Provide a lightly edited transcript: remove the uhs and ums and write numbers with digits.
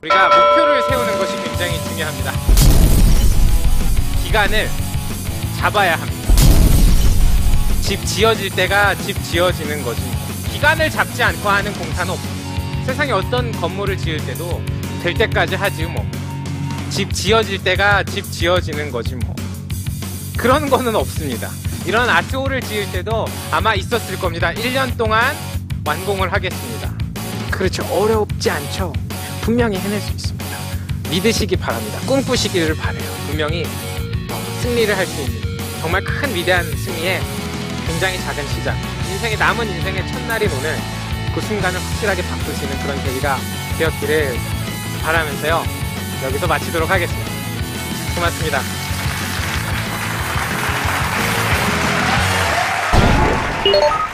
우리가 목표를 세우는 것이 굉장히 중요합니다. 기간을 잡아야 합니다. 집 지어질 때가 집 지어지는 거지. 기간을 잡지 않고 하는 공사는 없습니다. 세상에 어떤 건물을 지을 때도 될 때까지 하지 뭐. 집 지어질 때가 집 지어지는 거지 뭐. 그런 거는 없습니다. 이런 아트홀을 지을 때도 아마 있었을 겁니다. 1년 동안 완공을 하겠습니다. 그렇죠. 어렵지 않죠. 분명히 해낼 수 있습니다. 믿으시기 바랍니다. 꿈꾸시기를 바라요. 분명히 승리를 할 수 있는 정말 큰 위대한 승리에 굉장히 작은 시작, 인생의 남은 인생의 첫날인 오늘 그 순간을 확실하게 바꾸시는 그런 계기가 되었기를 바라면서요, 여기서 마치도록 하겠습니다. 고맙습니다.